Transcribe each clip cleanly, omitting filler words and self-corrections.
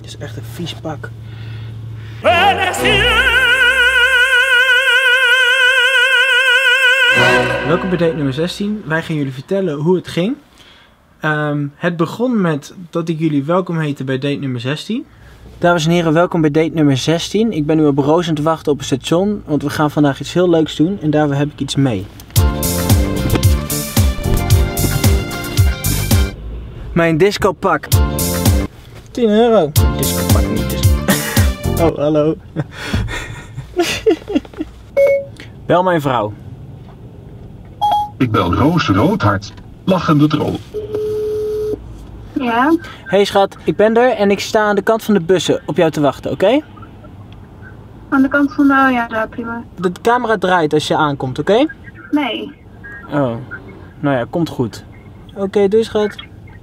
Dit is echt een vies pak. Welkom bij date nummer 16. Wij gaan jullie vertellen hoe het ging. Het begon met dat ik jullie welkom heette bij date nummer 16. Dames en heren, welkom bij date nummer 16. Ik ben nu op Roos aan het wachten op het station, want we gaan vandaag iets heel leuks doen en daarvoor heb ik iets mee. Mijn discopak. 10 euro. Discopak niet. Oh, hallo. Bel mijn vrouw. Ik bel Roos Roodhart, lachende troll. Ja? Hey schat, ik ben er en ik sta aan de kant van de bussen op jou te wachten, oké? Aan de kant van de... Oh ja, prima. De camera draait als je aankomt, oké? Nee. Oh, nou ja, komt goed. Oké, doei schat.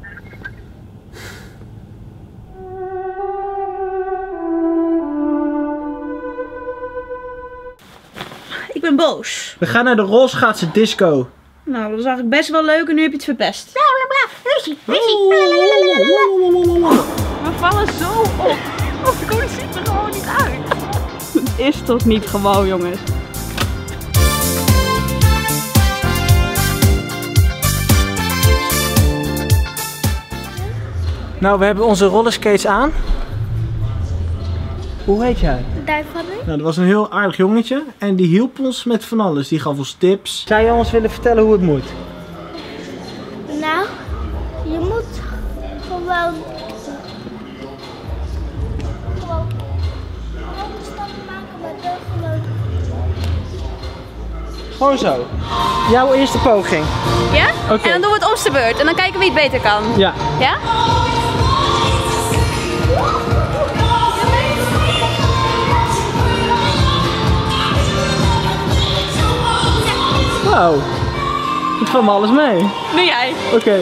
Ik ben boos. We gaan naar de rolschaatsen disco. Nou, dat was eigenlijk best wel leuk en nu heb je het verpest. Ruzie. We vallen zo op. Oh, Koen ziet er gewoon niet uit. Het is toch niet gewoon, jongens. Nou, we hebben onze rollerskates aan. Hoe heet jij? Duiven. Nou, dat was een heel aardig jongetje en die hielp ons met van alles. Die gaf ons tips. Zou je ons willen vertellen hoe het moet? Nou, je moet gewoon stappen maken met de gewoon. Gewoon zo. Jouw eerste poging. Ja? Oké. En dan doen we het om de beurt en dan kijken wie het beter kan. Ja. Ja? Wauw. Ik val me alles mee. Doe jij. Oké.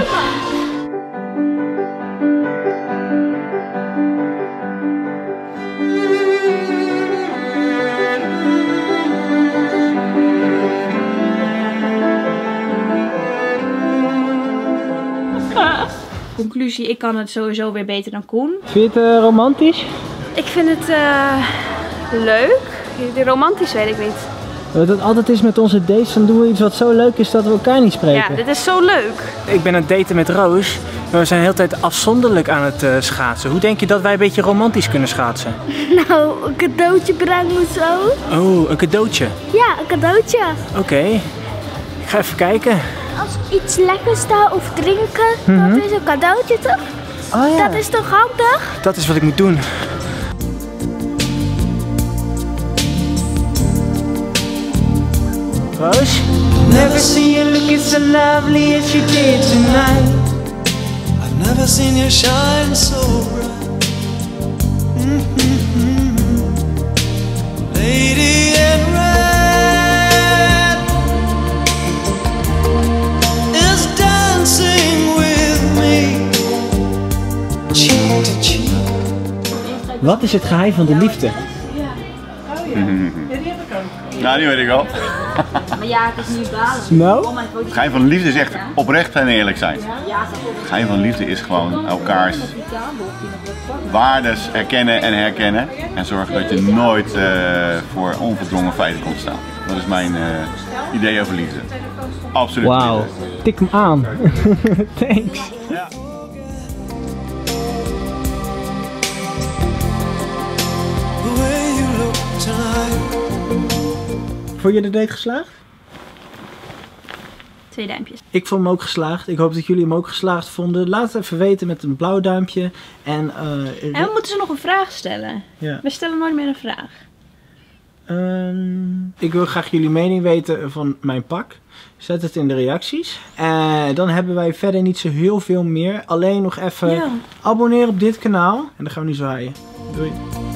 Conclusie, ik kan het sowieso weer beter dan Koen. Vind je het romantisch? Ik vind het leuk. De romantisch weet ik niet. Wat het altijd is met onze dates, dan doen we iets wat zo leuk is dat we elkaar niet spreken. Ja, dit is zo leuk. Ik ben aan het daten met Roos, maar we zijn de hele tijd afzonderlijk aan het schaatsen. Hoe denk je dat wij een beetje romantisch kunnen schaatsen? Nou, een cadeautje brengen of zo. Oh, een cadeautje. Ja, een cadeautje. Oké. Ik ga even kijken. Als iets lekkers daar of drinken, dat is een cadeautje toch? Oh ja. Dat is toch handig? Dat is wat ik moet doen. Roos? Never seen you looking so lovely as you did tonight. I've never seen you shine so bright. Lady in red is dancing with me, cheek to cheek. Wat is het geheim van de liefde? Nou, die weet ik wel. Maar ja, het is niet balen. Nou? Het geheim van liefde is echt oprecht en eerlijk zijn. Het geheim van liefde is gewoon elkaars waardes erkennen en herkennen. En zorgen dat je nooit voor onverdrongen feiten komt staan. Dat is mijn idee over liefde. Absoluut. Wauw. Tik hem aan. Thanks. Ja. The way you look tonight. Vond je de date geslaagd? 2 duimpjes. Ik vond hem ook geslaagd. Ik hoop dat jullie hem ook geslaagd vonden. Laat het even weten met een blauw duimpje. En we moeten ze nog een vraag stellen. ja. We stellen nooit meer een vraag. Ik wil graag jullie mening weten van mijn pak. Zet het in de reacties. Dan hebben wij verder niet zo heel veel meer. Alleen nog even abonneren op dit kanaal. En dan gaan we nu zwaaien. Doei.